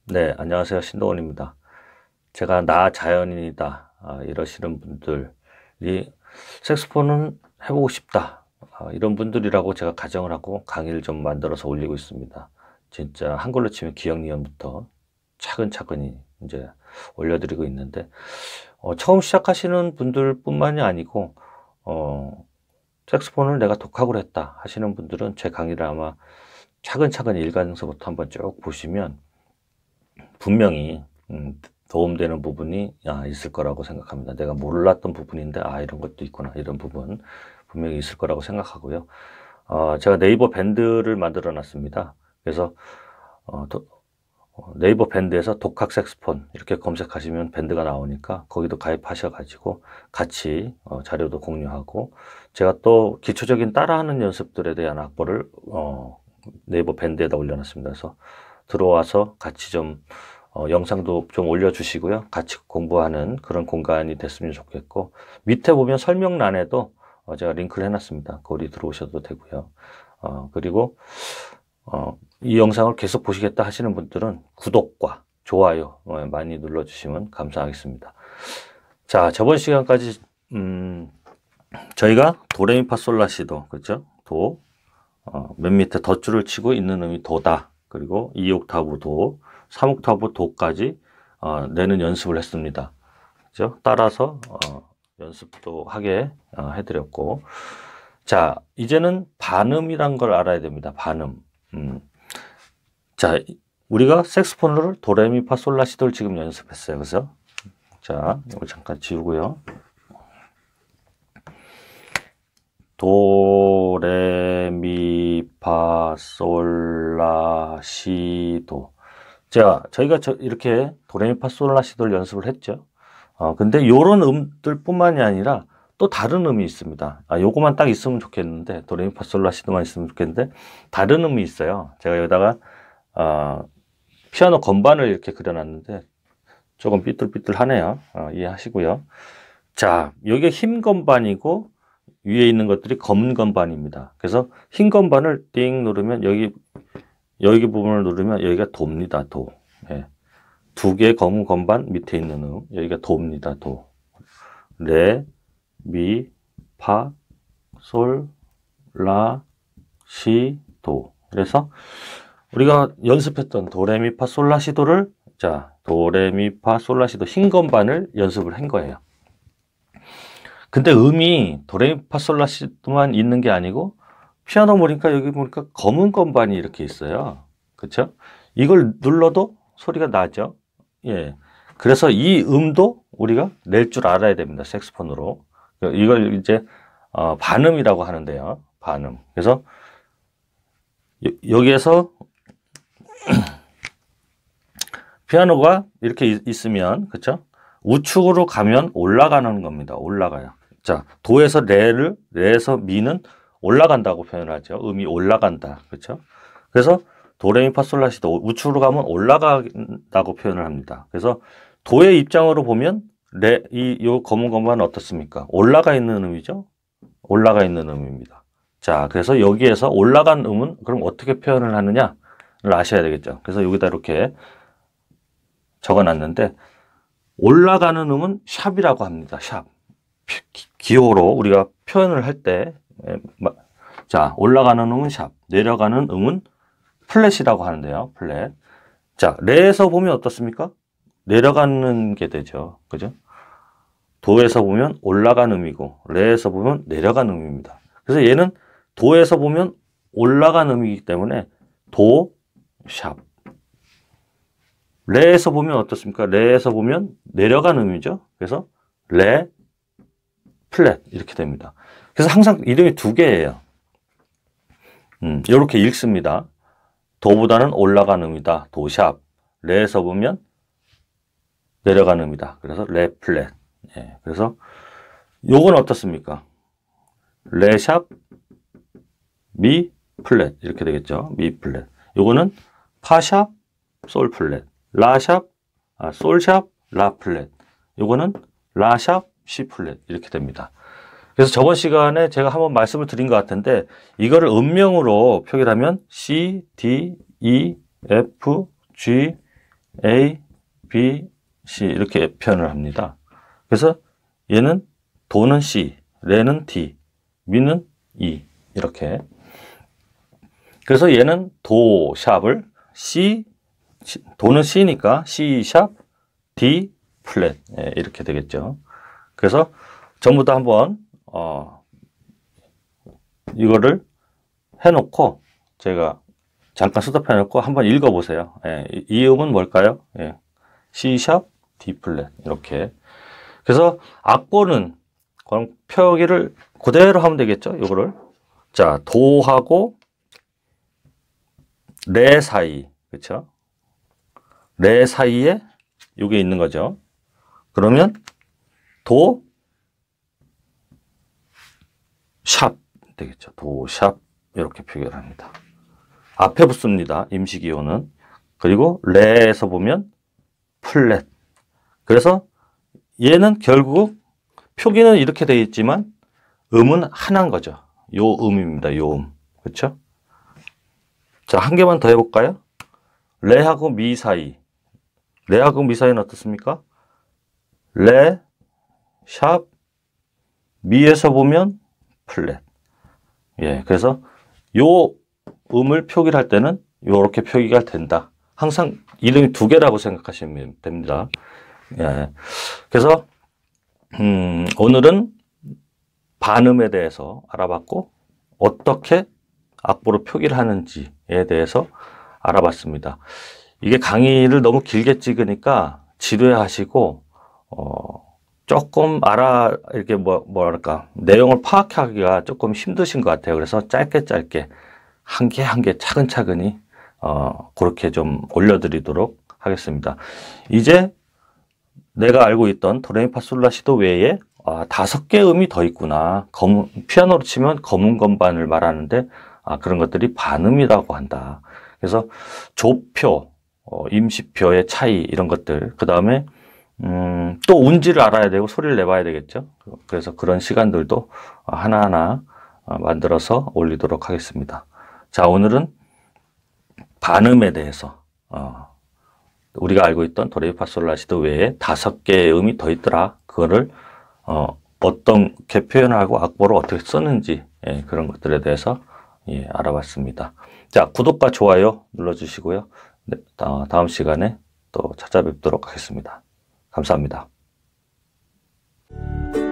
네, 안녕하세요. 신동원입니다. 제가 나 자연인이다. 이러시는 분들이 색소폰은 해보고 싶다. 이런 분들이라고 제가 가정을 하고 강의를 좀 만들어서 올리고 있습니다. 진짜 한글로 치면 기억니은부터 차근차근히 이제 올려드리고 있는데, 처음 시작하시는 분들뿐만이 아니고, 색소폰을 내가 독학으로 했다 하시는 분들은 제 강의를 아마 차근차근히 일관성부터 한번 쭉 보시면 분명히 도움되는 부분이 있을 거라고 생각합니다. 내가 몰랐던 부분인데 이런 것도 있구나, 이런 부분 분명히 있을 거라고 생각하고요. 제가 네이버 밴드를 만들어 놨습니다. 그래서 네이버 밴드에서 독학 색스폰 이렇게 검색하시면 밴드가 나오니까 거기도 가입하셔가지고 같이 자료도 공유하고, 제가 또 기초적인 따라하는 연습들에 대한 악보를 네이버 밴드에다 올려놨습니다. 그래서 들어와서 같이 좀 영상도 좀 올려주시고요. 같이 공부하는 그런 공간이 됐으면 좋겠고, 밑에 보면 설명란에도 제가 링크를 해놨습니다. 거기 들어오셔도 되고요. 그리고 이 영상을 계속 보시겠다 하시는 분들은 구독과 좋아요 많이 눌러주시면 감사하겠습니다. 자, 저번 시간까지 저희가 도레미파솔라시도, 그렇죠? 도, 맨 밑에 덧줄을 치고 있는 음이 도다. 그리고 2옥타브 도, 3옥타브 도까지 내는 연습을 했습니다. 그죠? 따라서 연습도 하게 해드렸고, 자, 이제는 반음이란 걸 알아야 됩니다. 반음. 자, 우리가 색소폰으로 도레미파솔라시도를 지금 연습했어요. 그래서 자, 이걸 잠깐 지우고요. 도, 레, 미, 파, 솔, 라, 시, 도. 자, 저희가 이렇게 도레미파, 솔, 라, 시, 도를 연습을 했죠. 근데 요런 음들 뿐만이 아니라 또 다른 음이 있습니다. 요거만 딱 있으면 좋겠는데, 도레미파, 솔, 라, 시, 도만 있으면 좋겠는데, 다른 음이 있어요. 제가 여기다가, 피아노 건반을 이렇게 그려놨는데, 조금 삐뚤삐뚤하네요. 이해하시고요. 자, 여기가 흰 건반이고, 위에 있는 것들이 검은 건반입니다. 그래서 흰 건반을 띵 누르면 여기 부분을 누르면 여기가 도입니다. 도. 예. 두 개의 검은 건반 밑에 있는 여기가 도입니다. 도. 레, 미, 파, 솔, 라, 시, 도. 그래서 우리가 연습했던 도레미 파 솔 라 시도를, 자, 도레미 파 솔 라 시도 흰 건반을 연습을 한 거예요. 근데 음이 도레미파솔라시도만 있는 게 아니고, 피아노 보니까 여기 보니까 검은 건반이 이렇게 있어요. 그렇죠? 이걸 눌러도 소리가 나죠. 예. 그래서 이 음도 우리가 낼 줄 알아야 됩니다. 색소폰으로. 이걸 이제 반음이라고 하는데요. 반음. 그래서 여기에서 피아노가 이렇게 있으면, 그렇죠? 우측으로 가면 올라가는 겁니다. 올라가요. 자, 도에서 레에서 미는 올라간다고 표현하죠. 음이 올라간다. 그렇죠? 그래서 도레미파솔라시도 우측으로 가면 올라간다고 표현을 합니다. 그래서 도의 입장으로 보면 요 검은 것만 어떻습니까? 올라가 있는 음이죠. 올라가 있는 음입니다. 자, 그래서 여기에서 올라간 음은 그럼 어떻게 표현을 하느냐를 아셔야 되겠죠. 그래서 여기다 이렇게 적어놨는데, 올라가는 음은 샵이라고 합니다. 샵. 기호로 우리가 표현을 할 때, 자, 올라가는 음은 샵, 내려가는 음은 플랫이라고 하는데요. 플랫. 자, 레에서 보면 어떻습니까? 내려가는 게 되죠. 그죠? 도에서 보면 올라가는 음이고, 레에서 보면 내려가는 음입니다. 그래서 얘는 도에서 보면 올라가는 음이기 때문에 도, 샵. 레에서 보면 어떻습니까? 레에서 보면 내려가는 음이죠. 그래서 레, 플랫 이렇게 됩니다. 그래서 항상 이름이 두 개예요. 이렇게 읽습니다. 도보다는 올라가는 음이다. 도샵. 레에서 보면 내려가는 음이다. 그래서 레, 플랫. 예, 그래서 요건 어떻습니까? 레샵, 미, 플랫 이렇게 되겠죠. 미, 플랫. 요거는 파샵, 솔, 플랫. 라샵, 솔샵, 라 플랫. 요거는 라샵, 시 플랫 이렇게 됩니다. 그래서 저번 시간에 제가 한번 말씀을 드린 것 같은데, 이거를 음명으로 표기하면 C, D, E, F, G, A, B, C 이렇게 표현을 합니다. 그래서 얘는 도는 C, 레는 D, 미는 E 이렇게. 그래서 얘는 도 샵을 C, 도는 C니까 C 샵, D 플랫 이렇게 되겠죠. 그래서 전부 다 한번 이거를 해놓고 제가 잠깐 스톱해 놓고 한번 읽어보세요. 이 음은 뭘까요? C 샵, D 플랫 이렇게. 그래서 악보는 그럼 표기를 그대로 하면 되겠죠. 이거를 자 도하고 레 사이 그렇죠? 레 사이에 이게 있는 거죠. 그러면 도 샵 되겠죠. 도 샵 이렇게 표기를 합니다. 앞에 붙습니다. 임시기호는. 그리고 레에서 보면 플랫. 그래서 얘는 결국 표기는 이렇게 되어 있지만 음은 하나인 거죠. 요 음입니다. 요 음. 그렇죠? 자, 한 개만 더 해볼까요? 레하고 미 사이. 레하고 미 사이는 어떻습니까? 레, 샵, 미에서 보면 플랫. 예, 그래서 요 음을 표기를 할 때는 이렇게 표기가 된다. 항상 이름이 두 개라고 생각하시면 됩니다. 예, 그래서 오늘은 반음에 대해서 알아봤고 어떻게 악보로 표기를 하는지에 대해서 알아봤습니다. 이게 강의를 너무 길게 찍으니까 지루해하시고 조금 이렇게 뭐랄까 내용을 파악하기가 조금 힘드신 것 같아요. 그래서 짧게 한 개 한 개 차근차근히 그렇게 좀 올려드리도록 하겠습니다. 이제 내가 알고 있던 도레미파솔라시도 외에 5개 음이 더 있구나. 피아노로 치면 검은 건반을 말하는데 그런 것들이 반음이라고 한다. 그래서 조표, 임시표의 차이 이런 것들 그 다음에 또 운지를 알아야 되고 소리를 내봐야 되겠죠. 그래서 그런 시간들도 하나하나 만들어서 올리도록 하겠습니다. 자, 오늘은 반음에 대해서 우리가 알고 있던 도레미파솔라시도 외에 5개의 음이 더 있더라. 그거를 어떻게 표현하고 악보를 어떻게 썼는지 그런 것들에 대해서 알아봤습니다. 자, 구독과 좋아요 눌러주시고요. 네, 다음 시간에 또 찾아뵙도록 하겠습니다. 감사합니다.